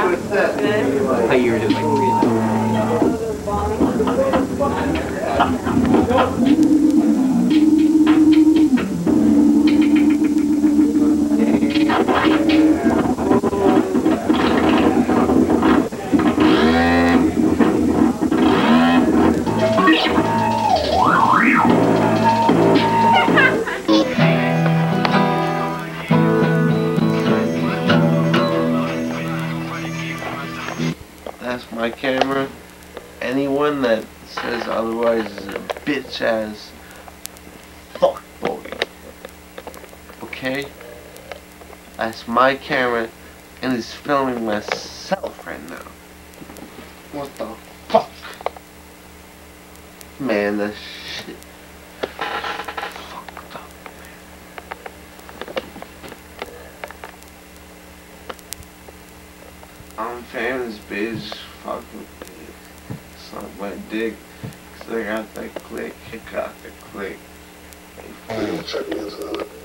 How you were just That's my camera. Anyone that says otherwise is a bitch ass fuck boy. Okay? That's my camera and it's filming myself right now. What the fuck? Man, that shit. Fucked up, man. I'm famous, bitch. Fuck with me. Suck my dick. Cause I got that click. It got the click. Check me into that.